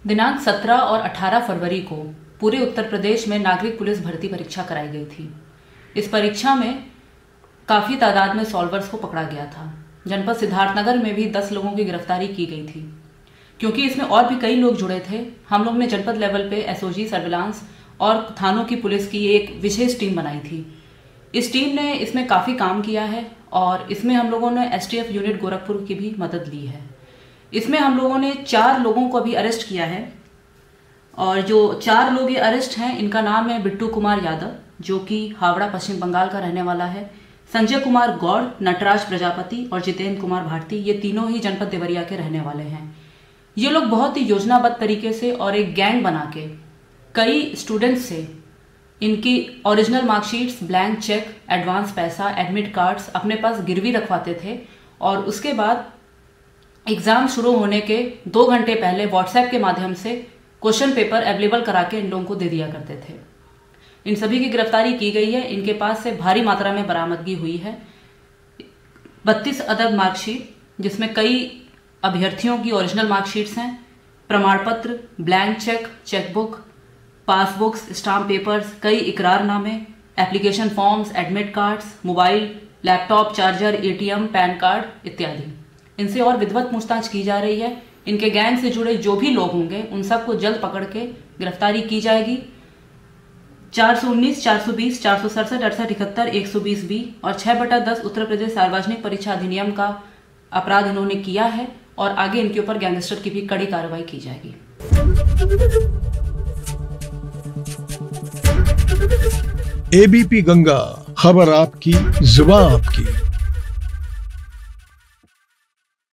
दिनांक 17 और 18 फरवरी को पूरे उत्तर प्रदेश में नागरिक पुलिस भर्ती परीक्षा कराई गई थी। इस परीक्षा में काफ़ी तादाद में सॉल्वर्स को पकड़ा गया था। जनपद सिद्धार्थनगर में भी 10 लोगों की गिरफ्तारी की गई थी। क्योंकि इसमें और भी कई लोग जुड़े थे, हम लोग ने जनपद लेवल पे एसओजी सर्विलांस और थानों की पुलिस की एक विशेष टीम बनाई थी। इस टीम ने इसमें काफ़ी काम किया है और इसमें हम लोगों ने एसटीएफ यूनिट गोरखपुर की भी मदद ली है। इसमें हम लोगों ने 4 लोगों को अभी अरेस्ट किया है और जो 4 लोग ये अरेस्ट हैं, इनका नाम है बिट्टू कुमार यादव, जो कि हावड़ा पश्चिम बंगाल का रहने वाला है, संजय कुमार गौड़, नटराज प्रजापति और जितेंद्र कुमार भारती। ये तीनों ही जनपद देवरिया के रहने वाले हैं। ये लोग बहुत ही योजनाबद्ध तरीके से और एक गैंग बना के कई स्टूडेंट्स से इनकी original marksheets, blank cheque, advance पैसा, एडमिट कार्ड्स अपने पास गिरवी रखवाते थे और उसके बाद एग्ज़ाम शुरू होने के 2 घंटे पहले व्हाट्सएप के माध्यम से क्वेश्चन पेपर अवेलेबल करा के इन लोगों को दे दिया करते थे। इन सभी की गिरफ्तारी की गई है। इनके पास से भारी मात्रा में बरामदगी हुई है। 32 अदद मार्कशीट, जिसमें कई अभ्यर्थियों की ओरिजिनल मार्कशीट्स हैं, प्रमाण पत्र, blank cheque, chequebook, passbooks, stamp papers, कई इकरारनामे, application forms, admit cards, mobile, laptop, charger, ATM, PAN card इत्यादि। इनसे और विधिवत पूछताछ की जा रही है। इनके गैंग से जुड़े जो भी लोग होंगे उन सबको जल्द पकड़ के गिरफ्तारी की जाएगी। 419, 420, 467, 68, 71, 120B और 6/10 उत्तर प्रदेश सार्वजनिक परीक्षा अधिनियम का अपराध इन्होंने किया है और आगे इनके ऊपर गैंगस्टर की भी कड़ी कार्रवाई की जाएगी। एबीपी गंगा, खबर आपकी, जुबान आपकी।